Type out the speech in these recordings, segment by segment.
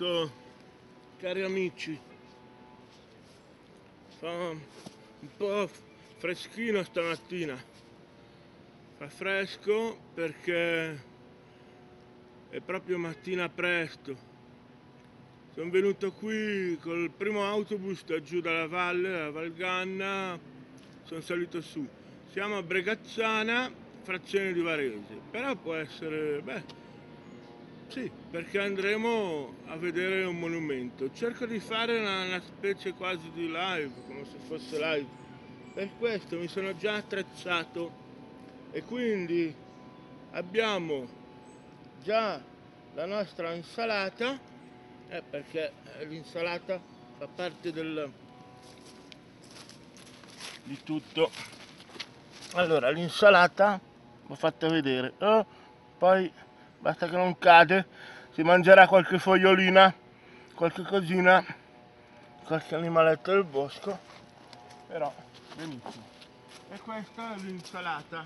Ecco, cari amici, fa un po' freschino stamattina, fa fresco perché è proprio mattina presto. Sono venuto qui col primo autobus da giù dalla valle, dalla Valganna, sono salito su. Siamo a Bregazzana, frazione di Varese, però può essere, sì, perché andremo a vedere un monumento. Cerco di fare una specie quasi di live, come se fosse live. Per questo mi sono già attrezzato e quindi abbiamo già la nostra insalata, perché l'insalata fa parte di tutto. Allora, l'insalata l'ho fatta vedere, poi basta che non cade, si mangerà qualche fogliolina, qualche cosina, qualche animaletto del bosco, però benissimo. E questa è l'insalata,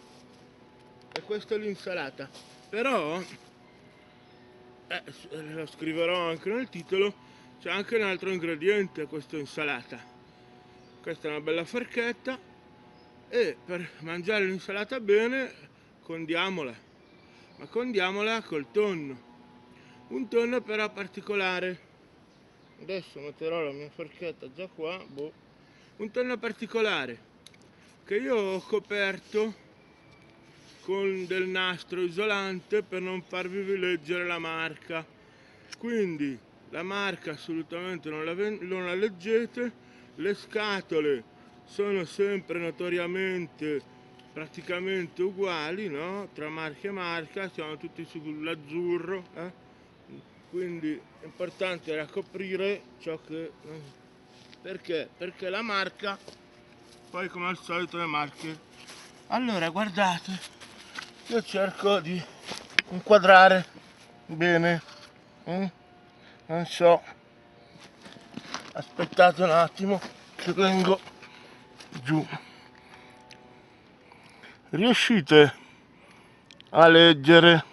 però lo scriverò anche nel titolo, c'è anche un altro ingrediente a questa insalata. Questa è una bella forchetta e per mangiare l'insalata bene condiamola, ma condiamola col tonno, un tonno però particolare. Adesso metterò la mia forchetta già qua, un tonno particolare che io ho coperto con del nastro isolante per non farvi leggere la marca, quindi la marca assolutamente non la leggete, le scatole sono sempre notoriamente praticamente uguali, no? Tra marca e marca siamo tutti sull'azzurro, quindi è importante raccoprire ciò che... Perché? Perché la marca, poi come al solito le marche... Allora guardate, io cerco di inquadrare bene, non so, aspettate un attimo che vengo giù. Riuscite a leggere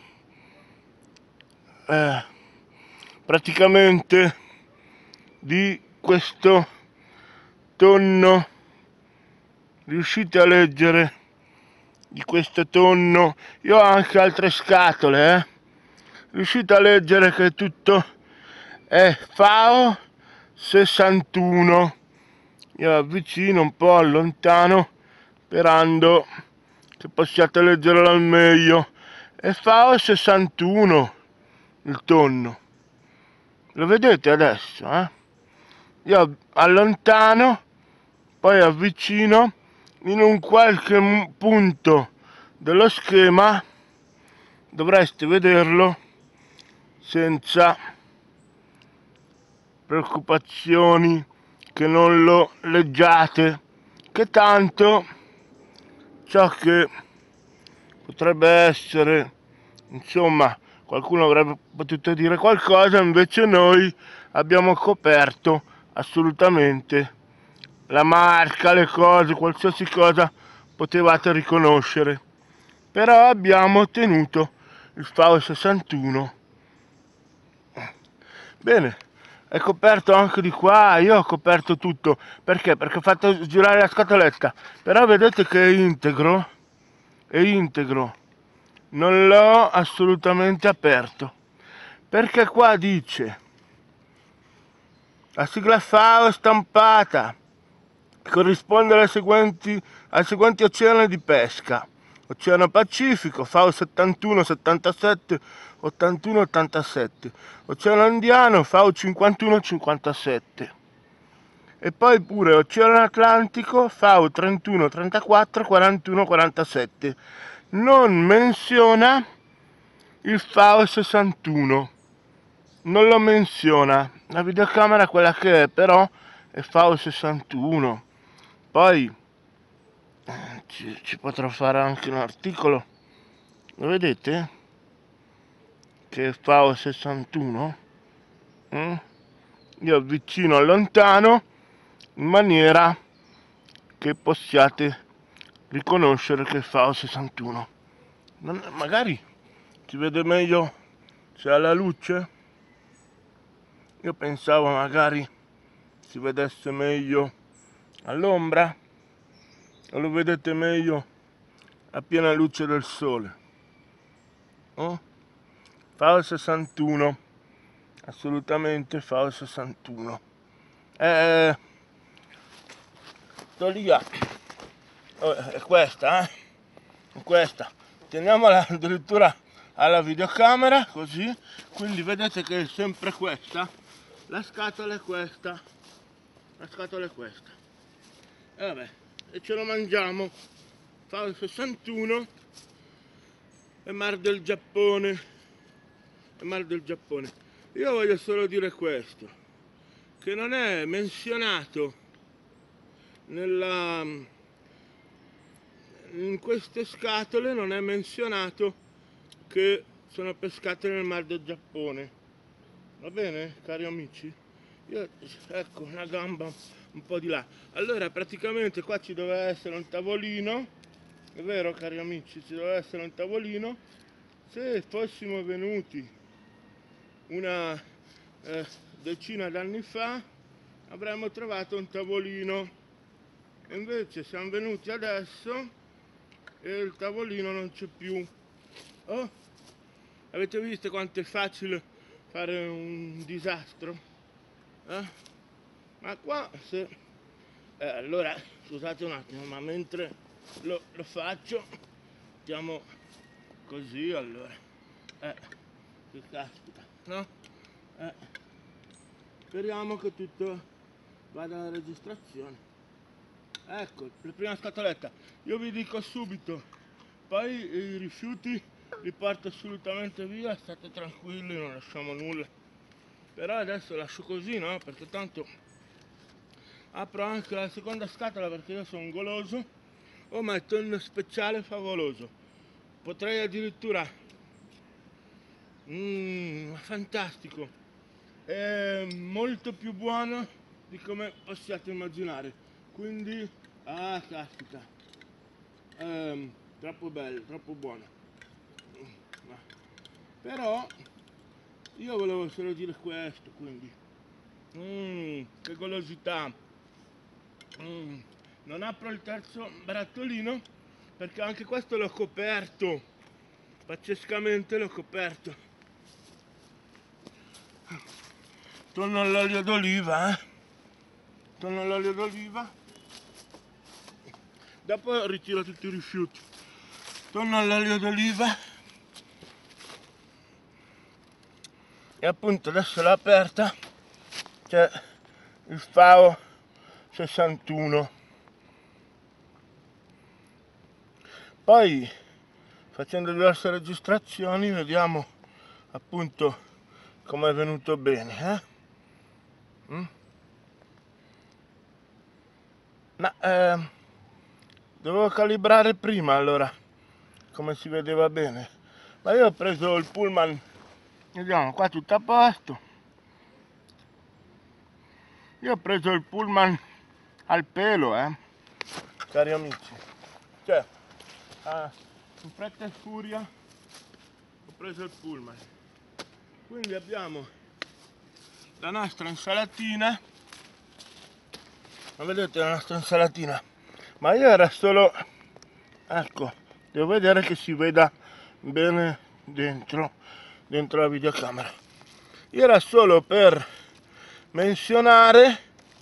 praticamente di questo tonno? Riuscite a leggere di questo tonno? Io ho anche altre scatole, riuscite a leggere che tutto è FAO 61? Io avvicino un po', allontano, sperando che possiate leggerlo al meglio. È FAO 61 il tonno, lo vedete adesso, Io allontano, poi avvicino, in un qualche punto dello schema dovreste vederlo senza preoccupazioni che non lo leggiate, che tanto ciò che potrebbe essere, insomma, qualcuno avrebbe potuto dire qualcosa, invece noi abbiamo coperto assolutamente la marca, le cose, qualsiasi cosa potevate riconoscere, però abbiamo ottenuto il FAO 61. Bene, è coperto anche di qua, io ho coperto tutto, perché? Perché ho fatto girare la scatoletta, però vedete che è integro, non l'ho assolutamente aperto, perché qua dice la sigla FAO stampata corrisponde ai seguenti oceani di pesca: Oceano Pacifico, FAO 71, 77, 81, 87, Oceano Indiano, FAO 51, 57. E poi pure Oceano Atlantico, FAO 31, 34, 41, 47. Non menziona il FAO 61. Non lo menziona. La videocamera quella che è, però è FAO 61. Poi ci potrò fare anche un articolo, lo vedete? Che è FAO 61. Io avvicino, allontano in maniera che possiate riconoscere che è FAO 61. Magari si vede meglio se ha la luce. Io pensavo magari si vedesse meglio all'ombra, o lo vedete meglio a piena luce del sole. Oh? FAO 61, assolutamente FAO 61. Tolia, è questa, è questa. Teniamola addirittura alla videocamera, così, quindi vedete che è sempre questa. La scatola è questa. La scatola è questa. E vabbè, e ce lo mangiamo. FAO 61 e Mar del Giappone. E Mar del Giappone. Io voglio solo dire questo, che non è menzionato in queste scatole, non è menzionato che sono pescate nel Mar del Giappone. Va bene, cari amici? Io, ecco, una gamba un po' di là. Allora, praticamente qua ci doveva essere un tavolino, è vero, cari amici, ci doveva essere un tavolino. Se fossimo venuti una decina d'anni fa, avremmo trovato un tavolino. E invece siamo venuti adesso e il tavolino non c'è più. Oh, avete visto quanto è facile fare un disastro? Ma qua se... allora, scusate un attimo, ma mentre lo faccio, mettiamo così, allora. Che caspita, no? Speriamo che tutto vada alla registrazione. Ecco, la prima scatoletta. Io vi dico subito, poi i rifiuti li porto assolutamente via, state tranquilli, non lasciamo nulla. Però adesso lascio così, no? Perché tanto apro anche la seconda scatola perché io sono goloso. Oh, ma è tonno speciale favoloso. Potrei addirittura... fantastico. È molto più buono di come possiate immaginare. Quindi, caspita. Troppo bello, troppo buono. Però io volevo solo dire questo, quindi che golosità. Non apro il terzo barattolino perché anche questo l'ho coperto, pazzescamente l'ho coperto. Torno all'olio d'oliva, torno all'olio d'oliva, dopo ritiro tutti i rifiuti. Torno all'olio d'oliva e appunto adesso l'ho aperta, c'è il FAO 61. Poi facendo diverse registrazioni vediamo appunto come è venuto bene, ma dovevo calibrare prima, allora come si vedeva bene, ma io ho preso il pullman, vediamo qua tutto a posto. Io ho preso il pullman al pelo, cari amici, cioè in fretta e furia ho preso il pullman. Quindi abbiamo la nostra insalatina, ma vedete la nostra insalatina, ma io era solo, ecco, devo vedere che si veda bene dentro la videocamera. Io era solo per menzionare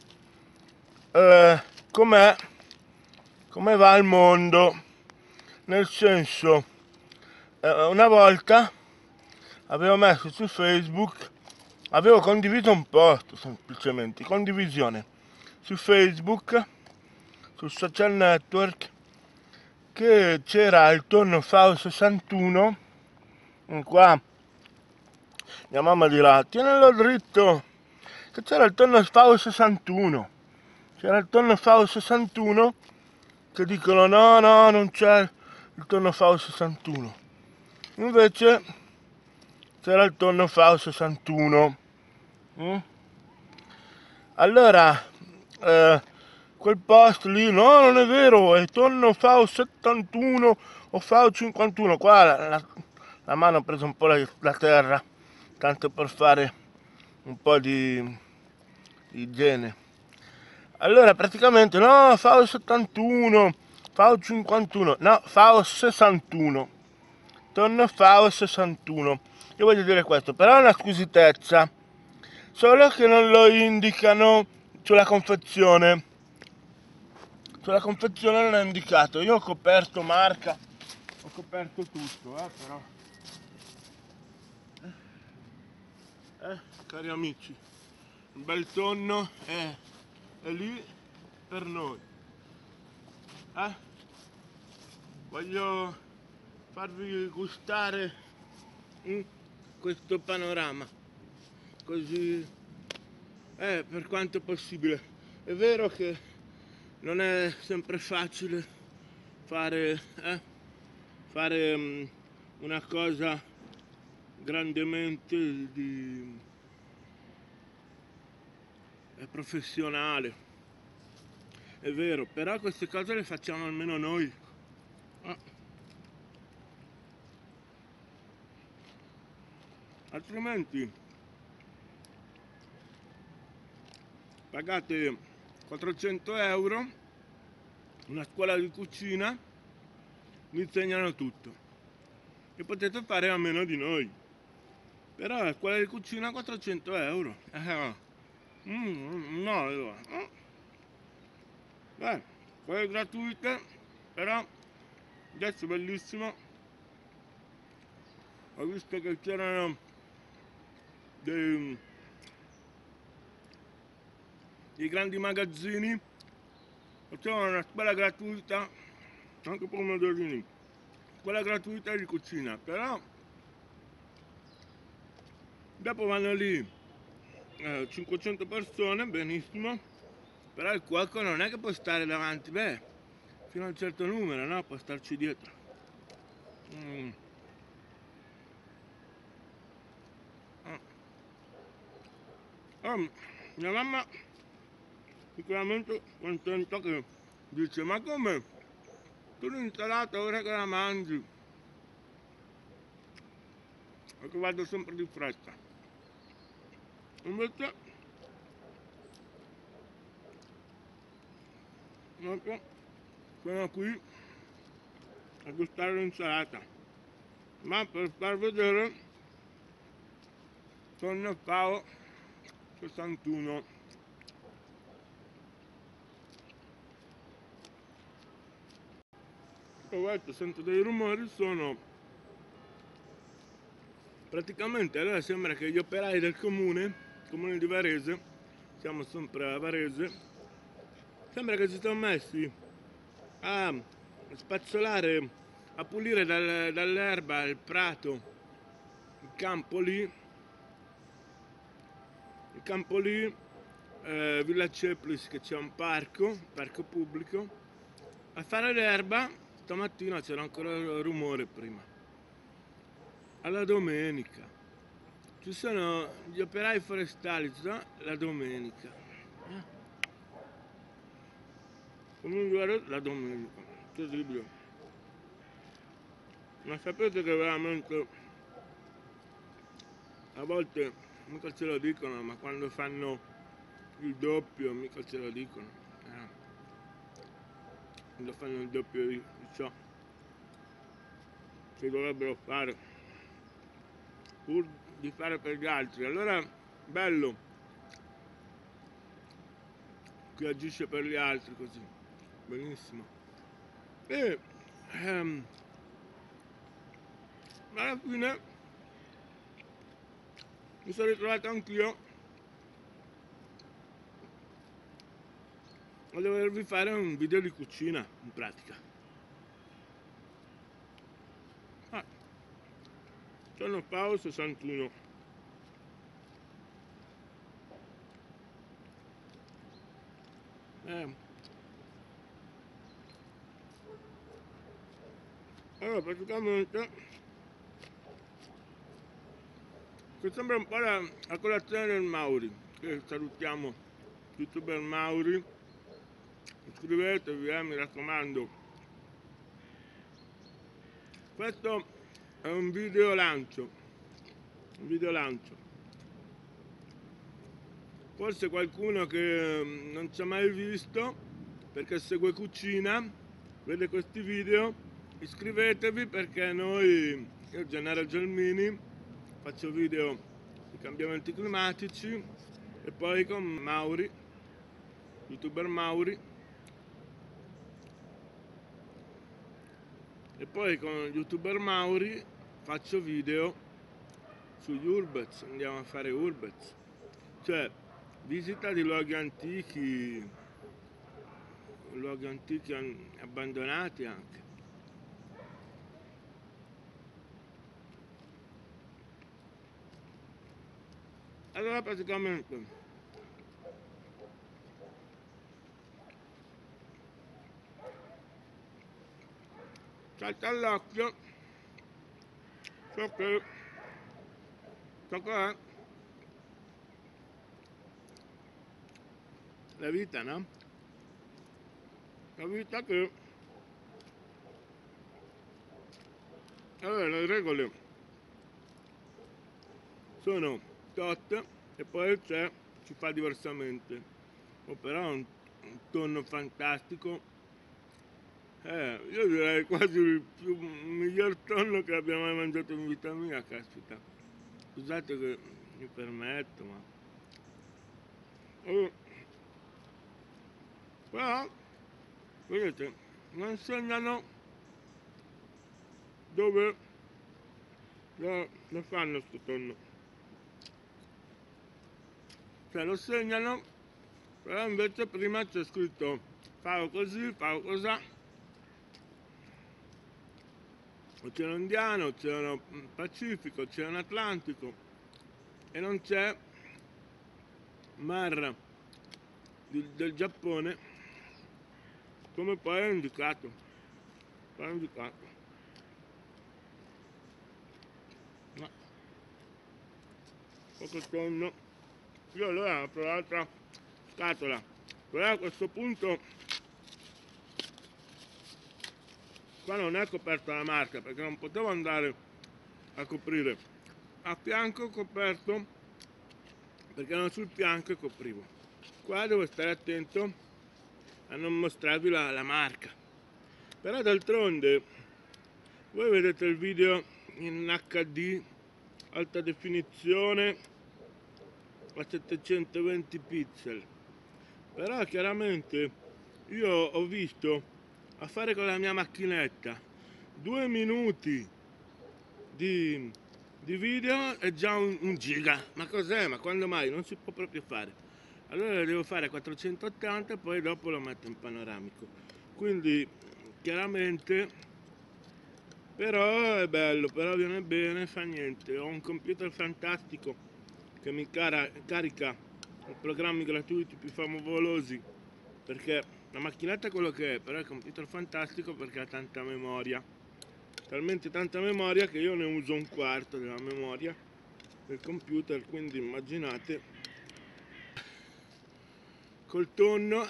come va il mondo, nel senso, una volta avevo messo su Facebook, avevo condiviso un post, semplicemente condivisione su Facebook, sul social network, che c'era il tonno FAO 61. Qua mia mamma dirà tienilo dritto, che c'era il tonno FAO 61, c'era il tonno FAO 61 che dicono no non c'è il tonno FAO 61, invece c'era il tonno FAO 61. Allora quel post lì, no non è vero, è tonno FAO 71 o FAO 51, qua la mano ha preso un po' la terra, tanto per fare un po' di igiene. Allora praticamente no, FAO 71, FAO 51, no, FAO 61, tonno FAO 61. Io voglio dire questo, però è una squisitezza, solo che non lo indicano sulla confezione. Sulla confezione non è indicato. Io ho coperto marca, ho coperto tutto, però. Cari amici, un bel tonno è lì per noi. Voglio farvi gustare questo panorama, così per quanto possibile. È vero che non è sempre facile fare una cosa grandemente professionale, è vero, però queste cose le facciamo almeno noi. Altrimenti pagate 400 euro, una scuola di cucina, vi insegnano tutto e potete fare a meno di noi, però la scuola di cucina 400 euro, no, allora quelle gratuite, però adesso bellissimo, ho visto che c'erano dei grandi magazzini, facevano una scuola gratuita anche pomodorini, scuola gratuita di cucina, però dopo vanno lì 500 persone, benissimo, però il cuoco non è che può stare davanti, fino a un certo numero, no? Può starci dietro. Mia mamma sicuramente contenta, che dice: ma come? Tu l'insalata ora che la mangi? Perché vado sempre di fretta. Invece sono qui a gustare l'insalata, ma per far vedere tonno FAO 61. Poi sento dei rumori, sono praticamente, allora sembra che gli operai del comune di Varese, siamo sempre a Varese, sembra che si sono messi a spazzolare, a pulire dall'erba il prato, il campo lì, Villa Ceplis, che c'è un parco pubblico, a fare l'erba. Stamattina c'era ancora rumore prima. Alla domenica ci sono gli operai forestali, la domenica. Come la domenica, terribile. Ma sapete che veramente a volte mica ce lo dicono, ma quando fanno il doppio mica ce lo dicono. Quando fanno il doppio di ciò che dovrebbero fare pur di fare per gli altri. Allora bello chi agisce per gli altri così, benissimo. E alla fine mi sono ritrovato anch'io a dovervi fare un video di cucina, in pratica. Sono FAO 61. Allora praticamente che sembra un po' la colazione del Mauri, che salutiamo youtuber Mauri, iscrivetevi, mi raccomando. Questo è un video lancio, forse qualcuno che non ci ha mai visto, perché segue cucina, vede questi video, iscrivetevi, perché io Gennaro Gelmini, faccio video di cambiamenti climatici, e poi con Mauri, youtuber Mauri, e poi con youtuber Mauri faccio video sugli urbez, andiamo a fare urbez, cioè visita di luoghi antichi abbandonati anche. Allora praticamente salta all'occhio ciò che è la vita, no? La vita che allora le regole sono tot e poi si fa diversamente. O però un tonno fantastico, io direi quasi il miglior tonno che abbia mai mangiato in vita mia, caspita. Scusate che mi permetto, ma però vedete, non segnano dove lo fanno sto tonno, cioè lo segnano, però invece prima c'è scritto farò così, farò cosà, Oceano Indiano, Oceano Pacifico, Oceano Atlantico, e non c'è Mar del Giappone, come poi è indicato. Ma poco tonno. Io allora apro l'altra scatola, però a questo punto qua non è coperta la marca, perché non potevo andare a coprire a fianco, coperto, perché non sul fianco e coprivo. Qua devo stare attento a non mostrarvi la marca, però d'altronde voi vedete il video in HD alta definizione a 720 pixel, però chiaramente io ho visto a fare con la mia macchinetta 2 minuti di video è già un giga. Ma cos'è? Ma quando mai? Non si può proprio fare. Allora devo fare a 480 e poi dopo lo metto in panoramico. Quindi chiaramente, però è bello, però viene bene, fa niente. Ho un computer fantastico che mi carica i programmi gratuiti più favolosi, perché la macchinetta è quello che è, però è un computer fantastico perché ha tanta memoria, talmente tanta memoria che io ne uso un quarto della memoria del computer, quindi immaginate col tonno.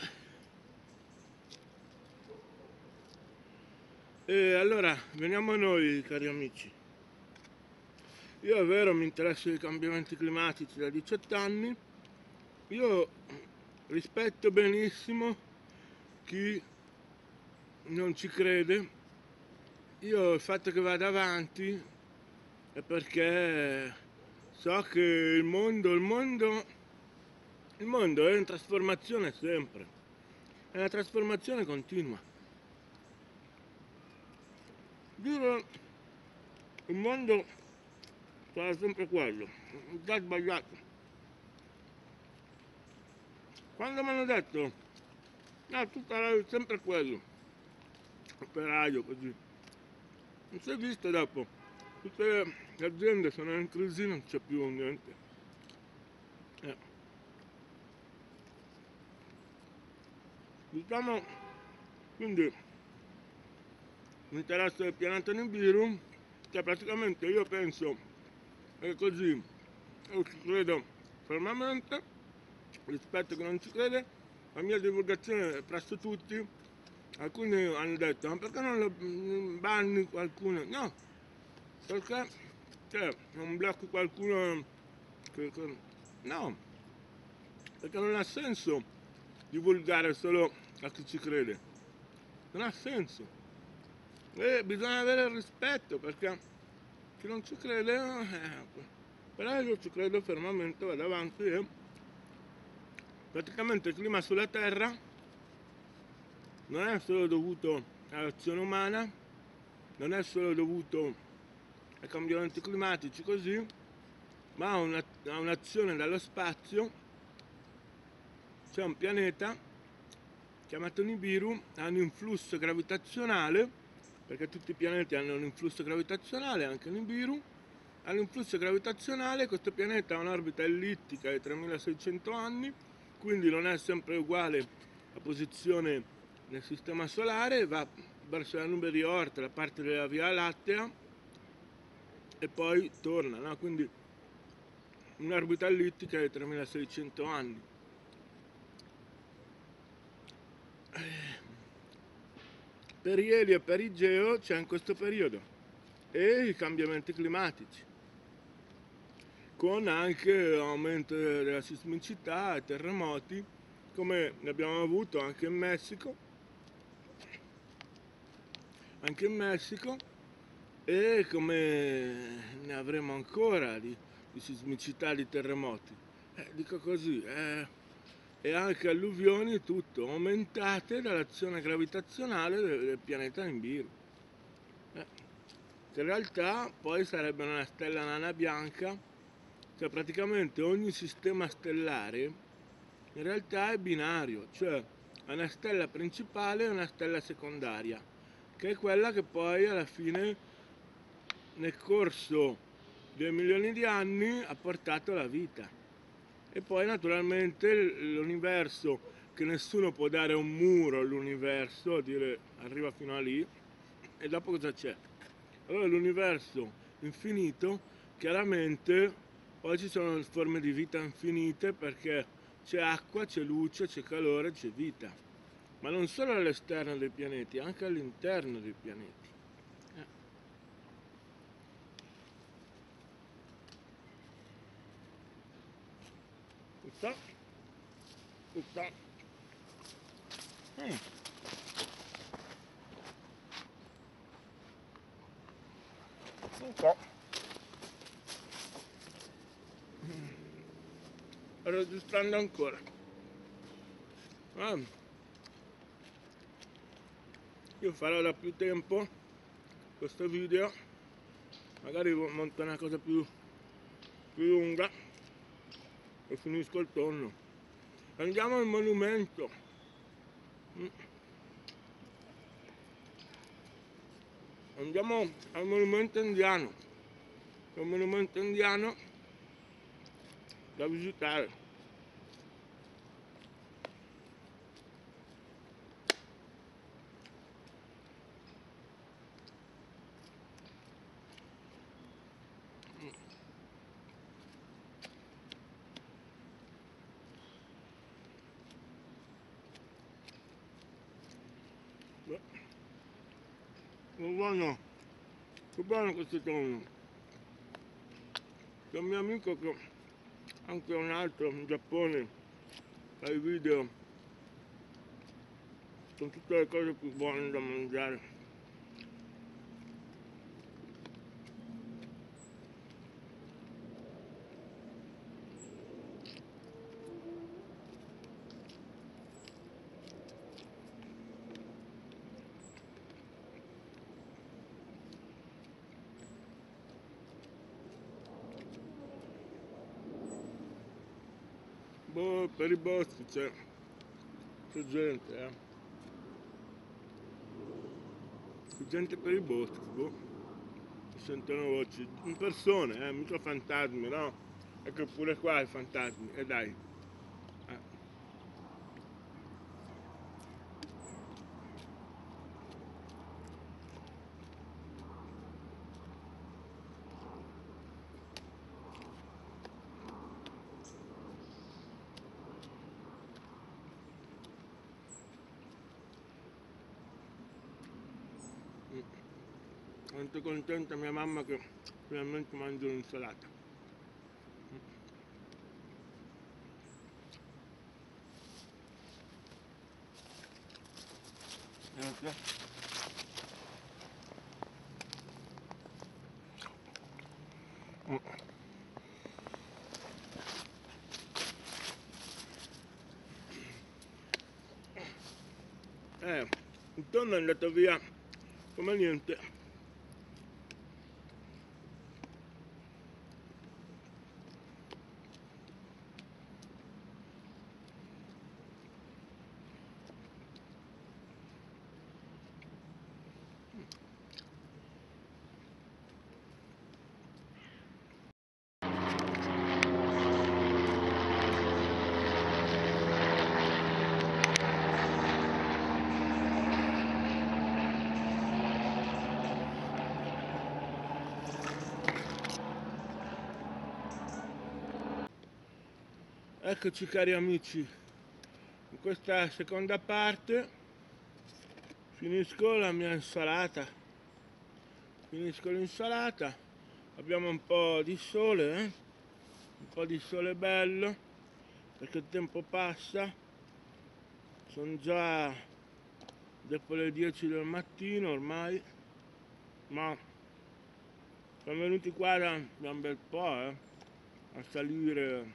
E allora veniamo a noi, cari amici. Io è vero, mi interesso dei cambiamenti climatici da 18 anni, io rispetto benissimo chi non ci crede. Io il fatto che vada avanti è perché so che il mondo è in trasformazione sempre, è una trasformazione continua. Dire il mondo sarà sempre quello, già sbagliato. Quando mi hanno detto no, tu sarai sempre quello, operaio, così, non si è visto dopo, tutte le aziende sono in crisi, non c'è più niente. Diciamo, quindi l'interesse del pianeta Nibiru, che praticamente io penso è così, io ci credo fermamente, rispetto che non ci crede, la mia divulgazione è presso tutti. Alcuni hanno detto ma perché non lo banni qualcuno? No, perché non blocchi qualcuno no, perché non ha senso divulgare solo a chi ci crede, non ha senso, e bisogna avere il rispetto, perché chi non ci crede, però io ci credo fermamente, vado avanti, e praticamente il clima sulla Terra non è solo dovuto all'azione umana, non è solo dovuto ai cambiamenti climatici così, ma a un'azione dallo spazio. C'è un pianeta chiamato Nibiru, ha un influsso gravitazionale, perché tutti i pianeti hanno un influsso gravitazionale, anche Nibiru ha un influsso gravitazionale. Questo pianeta ha un'orbita ellittica di 3600 anni, quindi non è sempre uguale la posizione nel sistema solare, va verso la nube di Oort, la parte della Via Lattea, e poi torna, no? Quindi un'orbita ellittica di 3600 anni. Perielio e perigeo c'è in questo periodo, e i cambiamenti climatici, con anche aumento della sismicità e terremoti, come ne abbiamo avuto anche in Messico, e come ne avremo ancora di sismicità, di terremoti. Dico così, e anche alluvioni, tutto aumentate dall'azione gravitazionale del pianeta Nibiru, che in realtà poi sarebbe una stella nana bianca, cioè praticamente ogni sistema stellare in realtà è binario, cioè è una stella principale e una stella secondaria, che è quella che poi alla fine, nel corso dei milioni di anni, ha portato la vita. E poi naturalmente l'universo, che nessuno può dare un muro all'universo, dire arriva fino a lì, e dopo cosa c'è? Allora l'universo infinito, chiaramente poi ci sono forme di vita infinite, perché c'è acqua, c'è luce, c'è calore, c'è vita, ma non solo all'esterno dei pianeti, anche all'interno dei pianeti. Tutta, tutta. Non so, sto registrando ancora. Io farò da più tempo questo video, magari monto una cosa più lunga e finisco il tonno. Andiamo al monumento. Andiamo al monumento indiano. È un monumento indiano da visitare. Buono, che buono questo tonno. C'è un mio amico che anche un altro in Giappone fa i video con tutte le cose più buone da mangiare. Boh, per i boschi c'è gente, c'è gente per i boschi, boh, si sentono voci, in persone, mica fantasmi, no? E che pure qua i fantasmi, e dai. Quanto contenta mia mamma che finalmente mangio un'insalata. il tonno è andato via come niente. Eccoci cari amici, in questa seconda parte finisco la mia insalata, finisco l'insalata, abbiamo un po' di sole, un po' di sole bello, perché il tempo passa, sono già dopo le 10 del mattino ormai, ma siamo venuti qua da un bel po' a salire.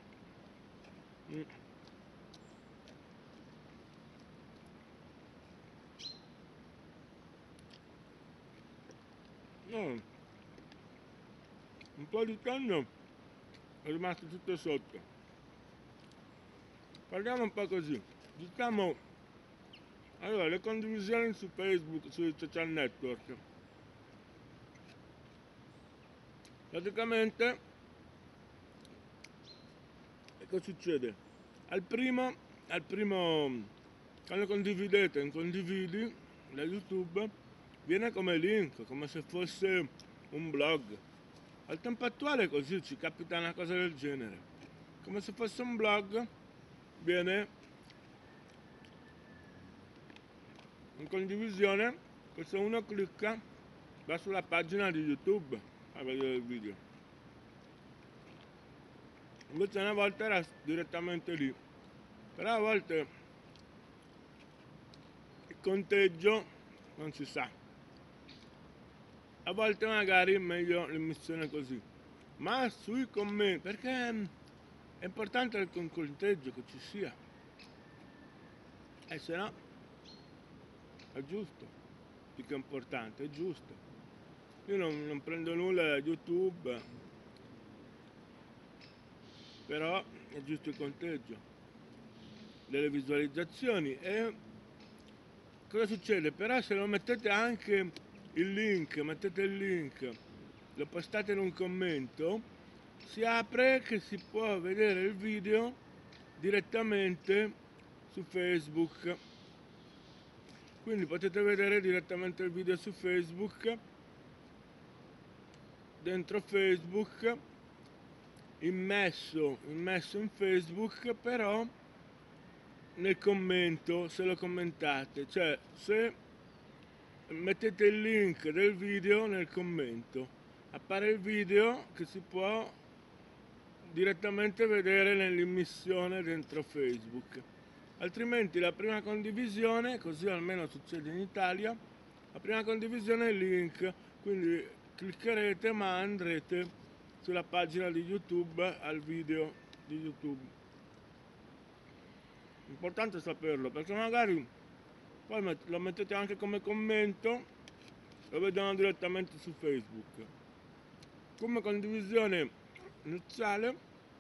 No, un po' di tonno è rimasto tutto sotto. Parliamo un po' così, diciamo, allora, le condivisioni su Facebook, sui social network. Praticamente, che succede? Al primo, quando condividete in condividi da YouTube, viene come link, come se fosse un blog. Al tempo attuale così ci capita una cosa del genere. Come se fosse un blog, viene in condivisione, e se uno clicca va sulla pagina di YouTube a vedere il video. Invece una volta era direttamente lì. Però a volte il conteggio non si sa. A volte magari è meglio l'emissione così. Ma sui commenti, perché è importante il conteggio che ci sia. E se no è giusto, più che importante, è giusto. Io non prendo nulla da YouTube, però è giusto il conteggio delle visualizzazioni. E cosa succede? Però se lo mettete anche mettete il link, lo postate in un commento, si apre che si può vedere il video direttamente su Facebook. Quindi potete vedere direttamente il video su Facebook, dentro Facebook, immesso in Facebook, però nel commento, se lo commentate, cioè se mettete il link del video nel commento, appare il video che si può direttamente vedere nell'immissione dentro Facebook. Altrimenti la prima condivisione, così almeno succede in Italia, la prima condivisione è il link, quindi cliccherete ma andrete sulla pagina di YouTube al video di YouTube. Importante saperlo, perché magari poi lo mettete anche come commento, lo vedono direttamente su Facebook. Come condivisione iniziale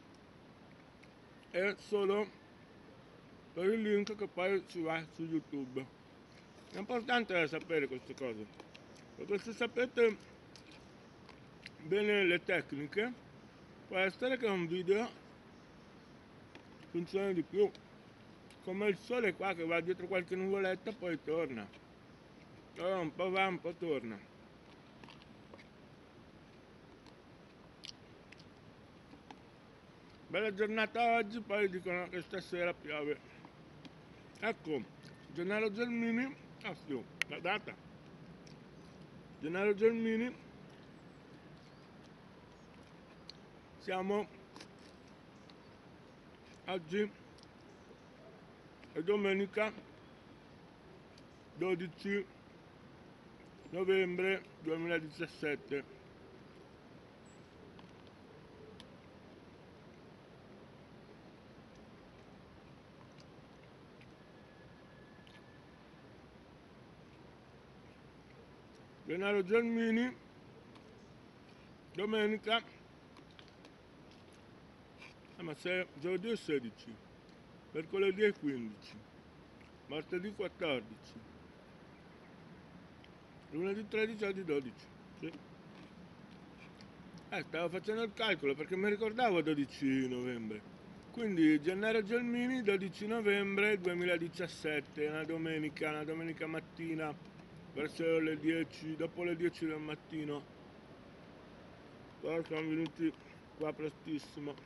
è solo per il link che poi ci va su YouTube. È importante sapere queste cose, perché se sapete bene le tecniche, può essere che un video funzioni di più. Come il sole qua che va dietro qualche nuvoletta poi torna. Allora un po' va, un po' torna. Bella giornata oggi, poi dicono che stasera piove. Ecco, Gennaro Gelmini, la data. Gennaro Gelmini, siamo oggi è domenica 12 novembre 2017. Gennaro Gelmini, domenica, ma giovedì è 16, mercoledì è 15, martedì 14, lunedì 13, oggi 12. Sì. Stavo facendo il calcolo perché mi ricordavo 12 novembre. Quindi Gennaro Gelmini, 12 novembre 2017, una domenica mattina, verso le 10, dopo le 10 del mattino. Poi siamo venuti qua prestissimo.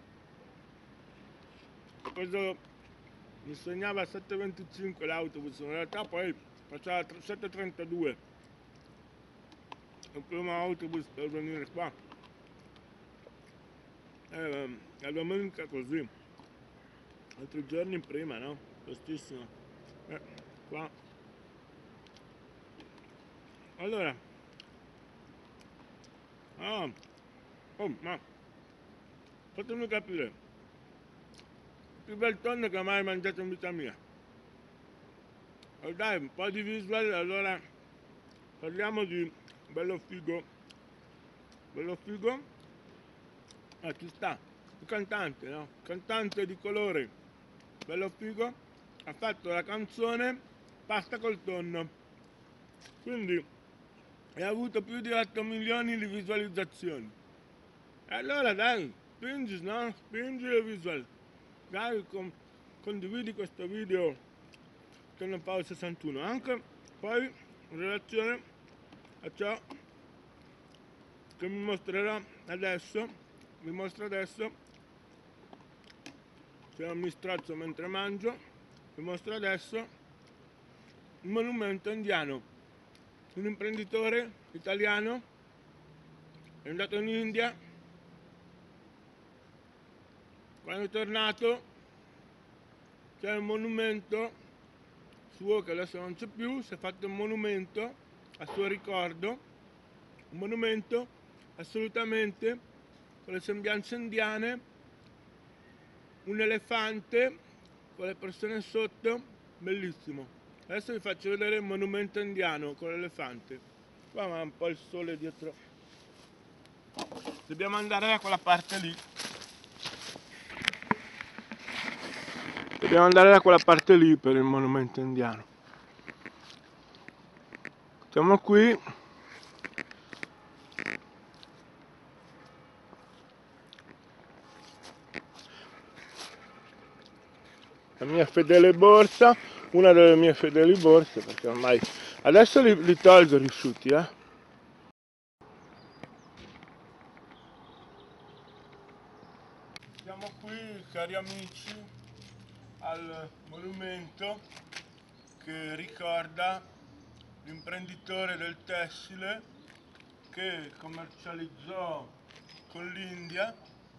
Ho preso, mi segnava 7:25 l'autobus, in realtà poi faceva 7:32. Il primo autobus per venire qua. La domenica così. Altri giorni prima, no? Prestissimo. Qua. Allora. Ma fatemi capire. Il più bel tonno che ho mai mangiato in vita mia. Dai, un po' di visual, allora parliamo di Bello Figo. Bello Figo. Ci sta. Il cantante, no? Cantante di colore. Bello Figo. Ha fatto la canzone Pasta col tonno. Quindi ha avuto più di 8 milioni di visualizzazioni. E allora dai, spingi, no? Spingi le visual. Dai, condividi questo video che ne fa il 61. Anche poi in relazione a ciò che vi mostro adesso, se non mi strozzo mentre mangio, vi mostro adesso il monumento indiano. Un imprenditore italiano è andato in India, quando è tornato c'è un monumento suo che adesso non c'è più, si è fatto un monumento a suo ricordo, un monumento assolutamente con le sembianze indiane, un elefante con le persone sotto, bellissimo. Adesso vi faccio vedere il monumento indiano con l'elefante. Qua ma un po' il sole dietro. Dobbiamo andare da quella parte lì. Dobbiamo andare da quella parte lì per il monumento indiano. Siamo qui. La mia fedele borsa, una delle mie fedeli borse, perché ormai adesso li tolgo i rifiuti, Siamo qui, cari amici, al monumento che ricorda l'imprenditore del tessile che commercializzò con l'India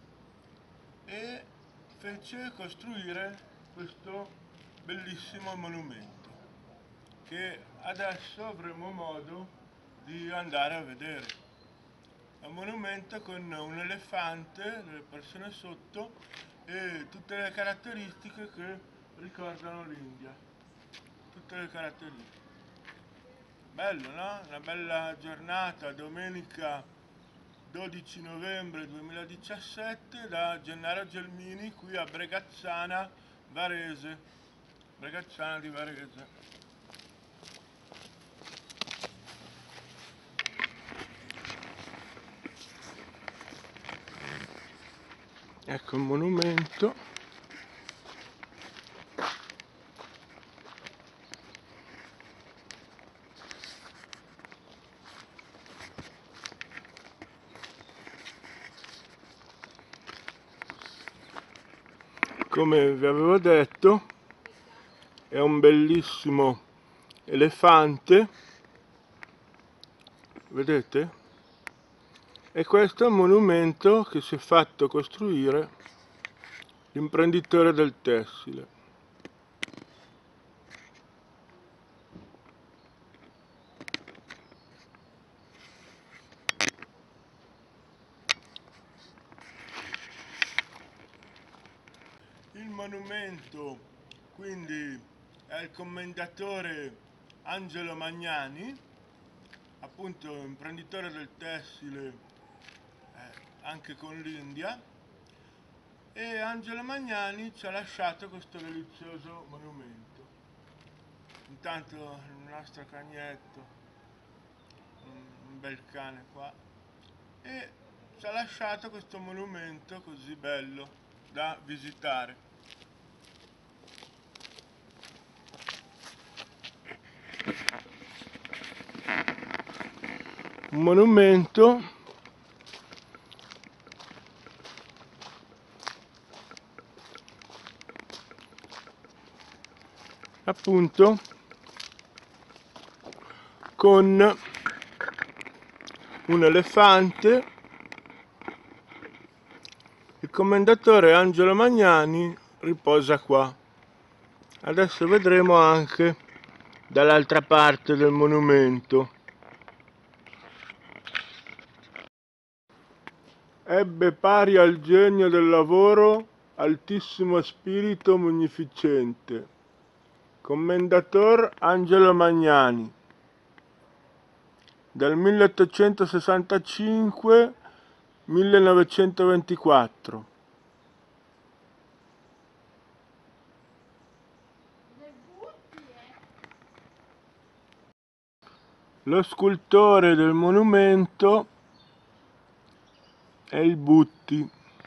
e fece costruire questo bellissimo monumento che adesso avremo modo di andare a vedere. È un monumento con un elefante, delle persone sotto e tutte le caratteristiche che ricordano l'India. Tutte le caratteristiche. Bello, no? Una bella giornata, domenica 12 novembre 2017 da Gennaro Gelmini qui a Bregazzana, Varese. Bregazzana di Varese. Ecco il monumento. Come vi avevo detto, è un bellissimo elefante, vedete? E questo è il monumento che si è fatto costruire l'imprenditore del tessile. monumento quindi è il commendatore Angelo Magnani, appunto imprenditore del tessile anche con l'India, e Angelo Magnani ci ha lasciato questo delizioso monumento. Intanto il nostro cagnetto, un bel cane qua, e ci ha lasciato questo monumento così bello da visitare. Un monumento appunto con un elefante. Il commendatore Angelo Magnani riposa qua. Adesso vedremo anche dall'altra parte del monumento. Ebbe pari al genio del lavoro altissimo spirito munificente. Commendator Angelo Magnani, dal 1865-1924. Lo scultore del monumento è il Butti.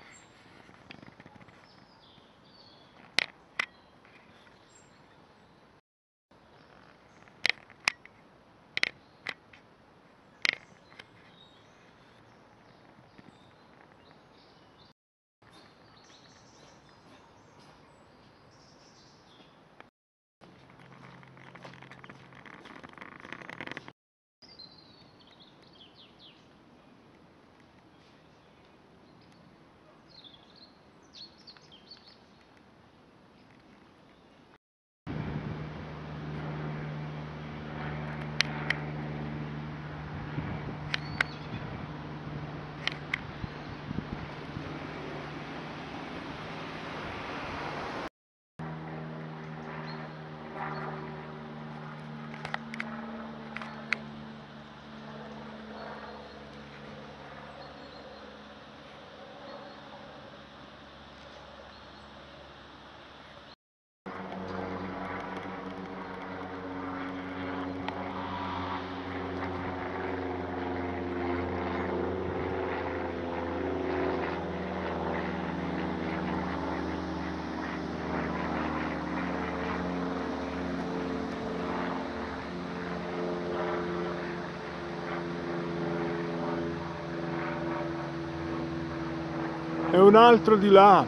E un altro di là.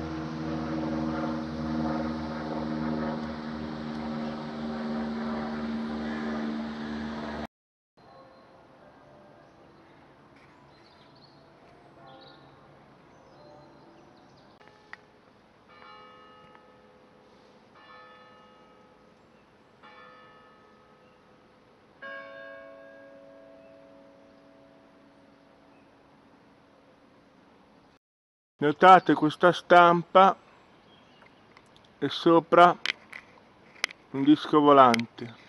Notate questa stampa e sopra un disco volante.